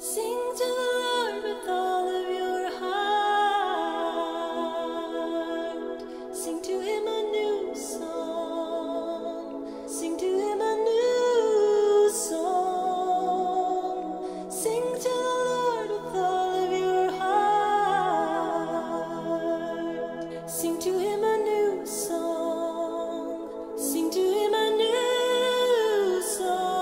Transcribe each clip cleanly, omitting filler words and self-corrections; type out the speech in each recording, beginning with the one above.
Sing to the Lord with all of your heart. Sing to Him a new song. Sing to Him a new song. Sing to the Lord with all of your heart. Sing to Him a new song. Sing to Him a new song.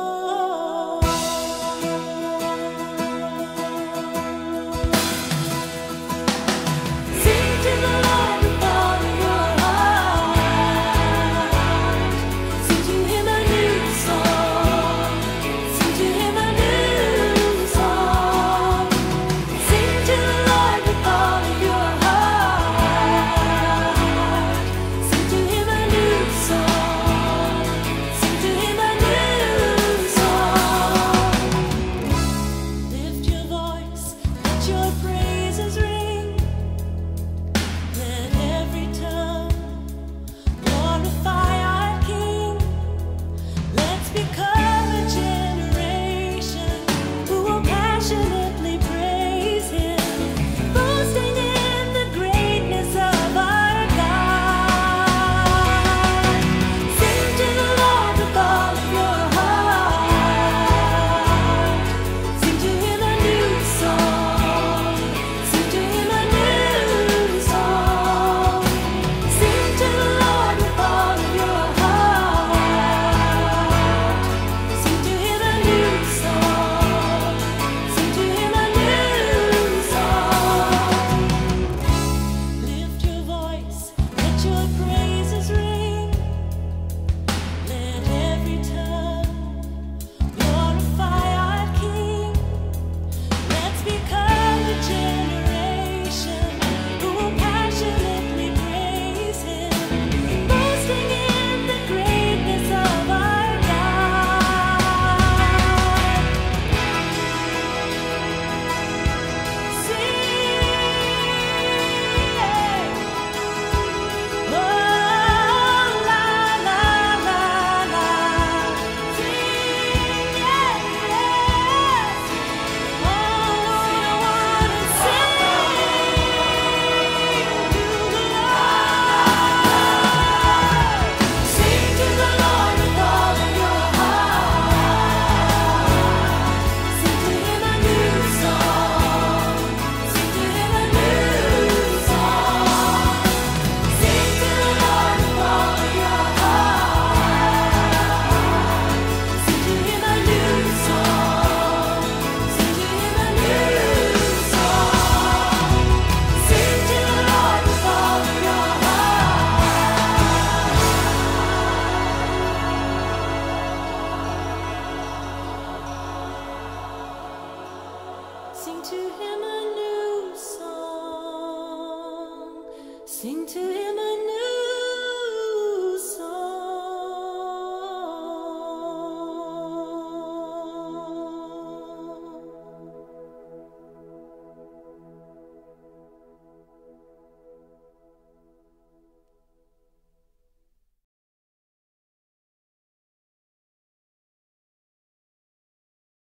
Sing to Him a new song. Sing to Him